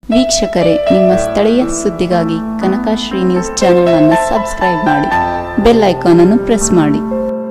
ವೀಕ್ಷಕರೇ, ನಿಮ್ಮ ಸ್ಥಳೀಯ ಸುದ್ದಿಗಾಗಿ ಕನಕಶ್ರೀ ನ್ಯೂಸ್ ಚಾನೆಲ್ ಅನ್ನು ಸಬ್ಸ್ಕ್ರೈಬ್ ಮಾಡಿ, ಬೆಲ್ ಐಕಾನ್ ಅನ್ನು ಪ್ರೆಸ್ ಮಾಡಿ.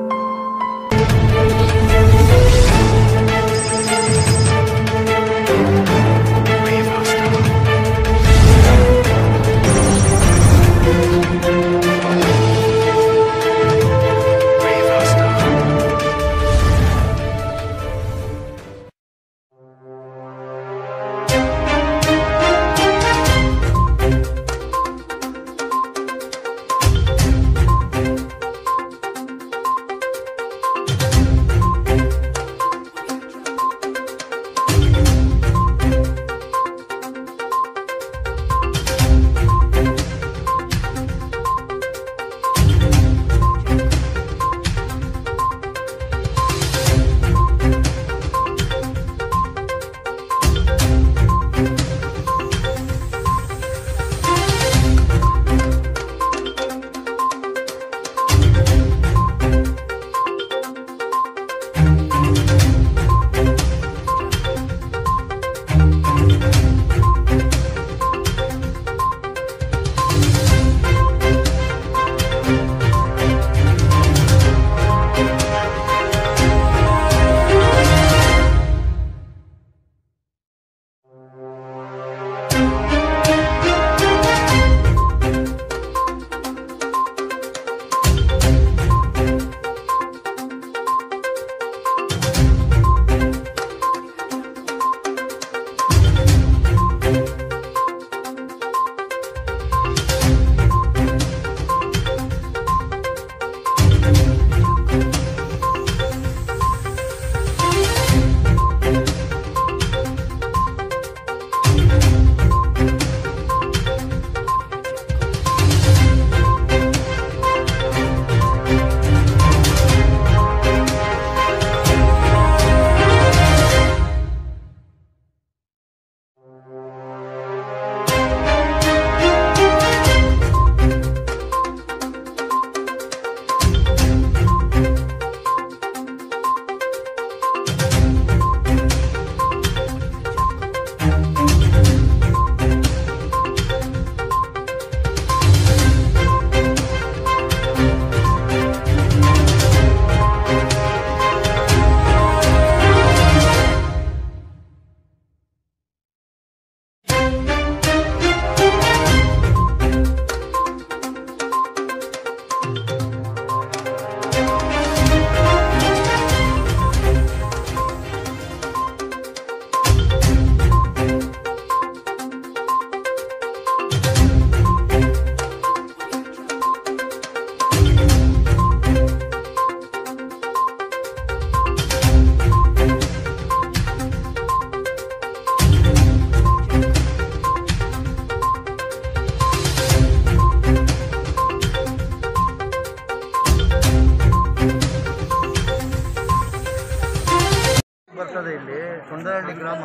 ಬರ್ತದೆ ಇಲ್ಲಿ ಸೊಂದಹಳ್ಳಿ ಗ್ರಾಮ.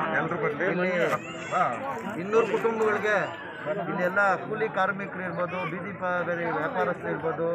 ಇಲ್ಲಿ 200 ಕುಟುಂಬಗಳಿಗೆ ಇಲ್ಲೆಲ್ಲ ಕೂಲಿ ಕಾರ್ಮಿಕರು ಇರ್ಬೋದು, ಬೀದಿ ವ್ಯಾಪಾರಸ್ಥರು ಇರ್ಬೋದು,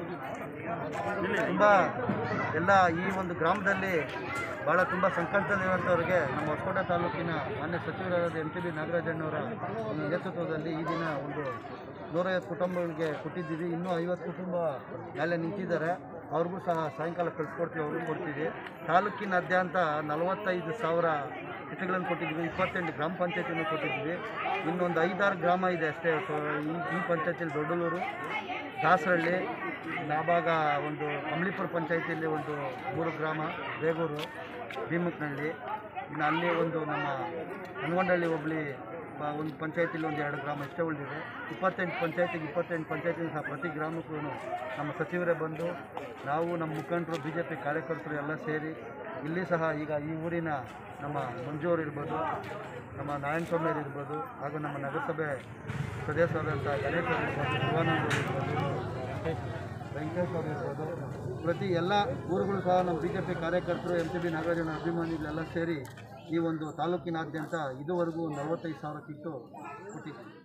ತುಂಬ ಎಲ್ಲ ಈ ಒಂದು ಗ್ರಾಮದಲ್ಲಿ ಭಾಳ ತುಂಬ ಸಂಕಷ್ಟದಲ್ಲಿರುವಂಥವ್ರಿಗೆ ನಮ್ಮ ಹೊಸಕೋಟೆ ತಾಲೂಕಿನ ಮಾನ್ಯ ಸಚಿವರಾದ MTB ನಾಗರಾಜಣ್ಣವರ ನೇತೃತ್ವದಲ್ಲಿ ಈ ದಿನ ಒಂದು 150 ಕುಟುಂಬಗಳಿಗೆ ಕೊಟ್ಟಿದ್ದೀವಿ. ಇನ್ನೂ 50 ಕುಟುಂಬ ಮೇಲೆ ನಿಂತಿದ್ದಾರೆ. ಅವ್ರಿಗೂ ಸಹ ಸಾಯಂಕಾಲ ಕಳಿಸ್ಕೊಡ್ತೀವಿ, ಅವ್ರಿಗೂ ಕೊಡ್ತೀವಿ. ತಾಲೂಕಿನಾದ್ಯಂತ 45,000 ಕಿಟ್ಗಳನ್ನು ಕೊಟ್ಟಿದ್ದೀವಿ. 28 ಗ್ರಾಮ ಪಂಚಾಯತಿಯನ್ನು ಕೊಟ್ಟಿದ್ದೀವಿ. ಇನ್ನೊಂದು 5-6 ಗ್ರಾಮ ಇದೆ ಅಷ್ಟೇ ಈ ಪಂಚಾಯತಿಯಲ್ಲಿ. ದೊಡ್ಡಲೂರು, ದಾಸರಳ್ಳಿ, ನಾಭಾಗ, ಒಂದು ಕಂಬ್ಳಿಪುರ ಪಂಚಾಯತಿಯಲ್ಲಿ ಒಂದು 3 ಗ್ರಾಮ, ಬೇಗೂರು, ಭೀಮಕ್ನಹಳ್ಳಿ, ಇನ್ನು ಅಲ್ಲಿ ಒಂದು ನಮ್ಮ ಹನಗೊಂಡಹಳ್ಳಿ ಹೋಬಳಿ ಒಂದು ಪಂಚಾಯತಿಲಿ ಒಂದು 2 ಗ್ರಾಮ ಇಷ್ಟೇ ಉಳಿದಿದೆ. 28 ಪಂಚಾಯತಿಗೂ ಸಹ ಪ್ರತಿ ಗ್ರಾಮಕ್ಕೂ ನಮ್ಮ ಸಚಿವರೇ ಬಂದು, ನಾವು ನಮ್ಮ ಮುಖಂಡರು, BJP ಕಾರ್ಯಕರ್ತರು ಎಲ್ಲ ಸೇರಿ ಇಲ್ಲಿ ಸಹ ಈಗ ಈ ಊರಿನ ನಮ್ಮ ಮಂಜೂರು ಇರ್ಬೋದು, ನಮ್ಮ ನಾರಾಯಣಸ್ವಾಮಿಯವರು ಇರ್ಬೋದು, ಹಾಗೂ ನಮ್ಮ ನಗರಸಭೆ ಸದಸ್ಯರಾದಂಥ ಗಣೇಶ್ ಅವರು ಇರ್ಬೋದು, ಶಿವಾನಂದ ಇರ್ಬೋದು, ವೆಂಕಟೇಶ್ ಅವರು ಇರ್ಬೋದು, ಪ್ರತಿ ಎಲ್ಲ ಊರುಗಳು ಸಹ ನಮ್ಮ BJP ಕಾರ್ಯಕರ್ತರು, MTB ನಾಗರಾಜನ ಅಭಿಮಾನಿಗಳೆಲ್ಲ ಸೇರಿ ಈ ಒಂದು ತಾಲೂಕಿನಾದ್ಯಂತ ಇದುವರೆಗೂ 45,000 ಕಿಟ್ಟು ಕೊಟ್ಟಿದ್ದೀವಿ.